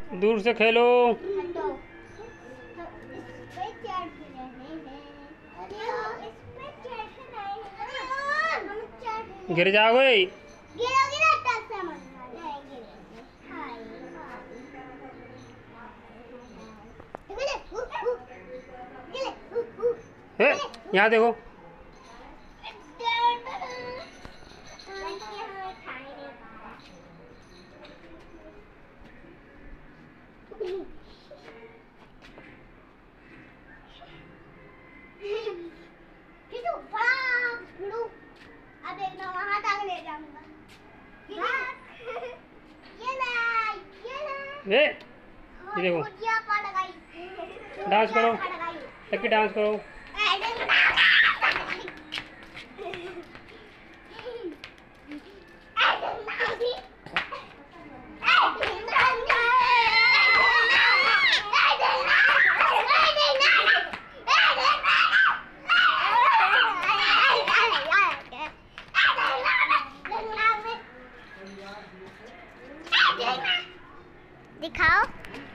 दूर से खेलो। गिर जाओगे। यहाँ देखो। अब देखना वहां तक ले जाऊंगा। ये देखो। डांस करो, लकी डांस करो। दिखाओ।